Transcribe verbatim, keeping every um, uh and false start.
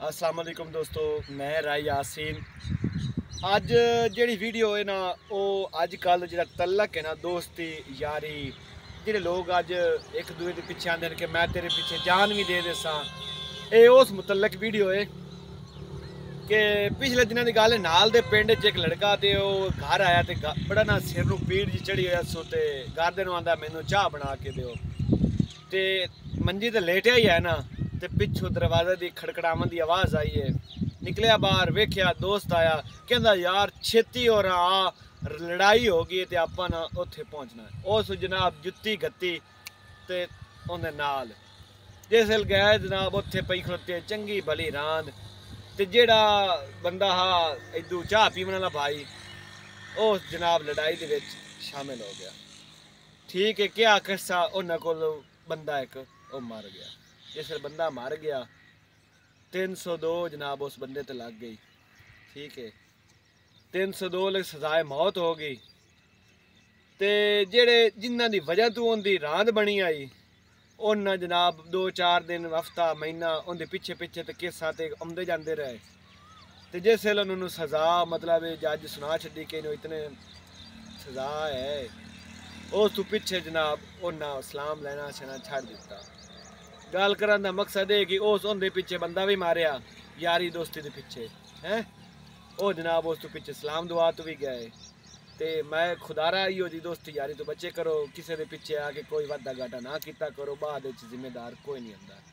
अस्सलाम वालेकुम दोस्तों, मैं राय यासीन। अज जी वीडियो है ना वो अजकल जो तलक है ना दोस्ती यारी जो लोग अज एक दूए के पिछे आते हैं कि मैं तेरे पिछे जान भी दे देसा। ये उस मुतलक वीडियो है कि पिछले दिनों की गल नाल दे पिंड च एक लड़का तो घर आया तो बड़ा ना सिर नूं पीड़ जी चढ़ी हुई सो तो घर नूं आंदा मैनू चाह बना के दिओ ते मंजी तो लेटिया ही है ना ते पिछों दरवाजे की खड़खड़ावन की आवाज़ आई है। निकलिया बाहर वेख्या दोस्त आया कहता यार छेती हो रहा लड़ाई हो गई तो आप ना उत्थे पहुँचना है। उस जनाब जुत्ती गत्ती ते उन्हें नाल जिस गए जनाब उत्थे पई खड़ोते चंगी भली रांद ते जेड़ा बंदा हा इदू चाह पीवन वाला भाई उस जनाब लड़ाई दे विच शामिल हो गया। ठीक है क्या किस्सा उन्होंने को बंदा एक वो मर गया। जिस बंदा मर गया तीन सौ दो जनाब उस बंदे ते लग गई। ठीक है तीन सौ दो लग सजाए मौत हो गई। ते जेड़े जिन्हों की वजह तो उनकी रांद बनी आई उन्हें जनाब दो चार दिन हफ्ता महीना उनके पिछे पिछे तो केसा ते आते जाते रहे। तो जिस उन्होंने सजा मतलब जज सुना छी कि इतने सजा है उस तो पिछे जनाब उन्हें सलाम लेना छना छड़ दिता। गल करन दा मकसद है कि उस उनके पिछे बंदा भी मारिया यारी दोस्ती के पिछे हैं वो जनाब उस तो पिछे सलाम दुआ तो भी गए। तो मैं खुदारा इो जी दोस्ती यारी तो बच्चे करो किसी के पिछे आके कोई वादा घाटा ना किया करो बाद जिम्मेदार कोई नहीं आता।